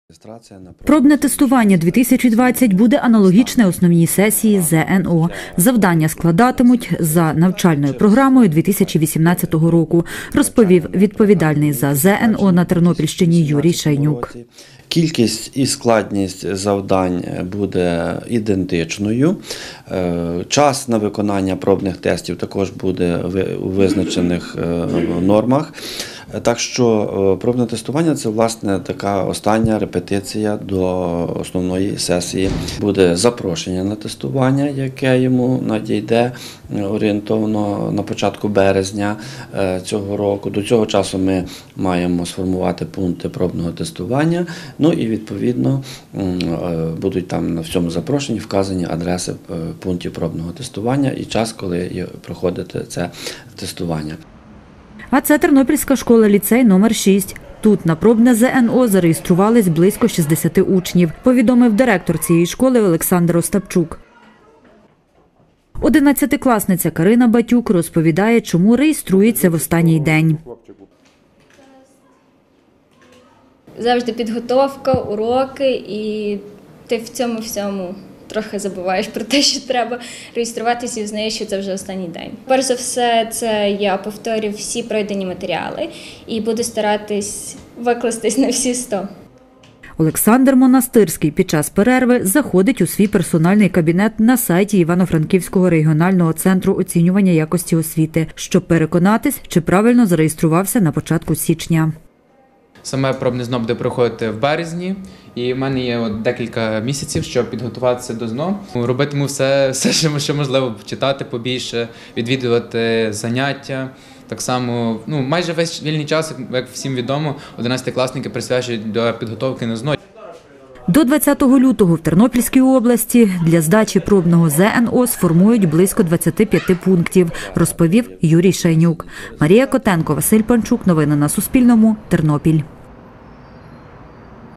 Пробне тестування 2020 буде аналогічне основній сесії ЗНО. Завдання складатимуть за навчальною програмою 2018 року, розповів відповідальний за ЗНО на Тернопільщині Юрій Шайнюк. Кількість і складність завдань буде ідентичною. Час на виконання пробних тестів також буде у визначених нормах. Так що пробне тестування – це, власне, така остання репетиція до основної сесії. Буде запрошення на тестування, яке йому надійде орієнтовно на початку березня цього року. До цього часу ми маємо сформувати пункти пробного тестування. Ну і, відповідно, будуть там на всьому запрошенні вказані адреси пунктів пробного тестування і час, коли проходите це тестування. А це Тернопільська школа-ліцей номер 6. Тут на пробне ЗНО зареєструвались близько 60 учнів, повідомив директор цієї школи Олександр Остапчук. 11-класниця Карина Батюк розповідає, чому реєструється в останній день. Завжди підготовка, уроки, і ти в цьому всьому трохи забуваєш про те, що треба реєструватися і знаєш, що це вже останній день. Перш за все, це я повторю всі пройдені матеріали і буду старатись викластись на всі 100. Олександр Монастирський під час перерви заходить у свій персональний кабінет на сайті Івано-Франківського регіонального центру оцінювання якості освіти, щоб переконатись, чи правильно зареєструвався на початку січня. Саме пробне ЗНО буде проходити в березні, і в мене є декілька місяців, щоб підготуватися до ЗНО. Робитиму все, що можливо, читати побільше, відвідувати заняття. Так само, майже весь вільний час, як всім відомо, 11-класники присвячують до підготовки на ЗНО. До 20 лютого в Тернопільській області для здачі пробного ЗНО сформують близько 25 пунктів, розповів Юрій Шайнюк. Марія Котенко, Василь Панчук. Новини на Суспільному. Тернопіль.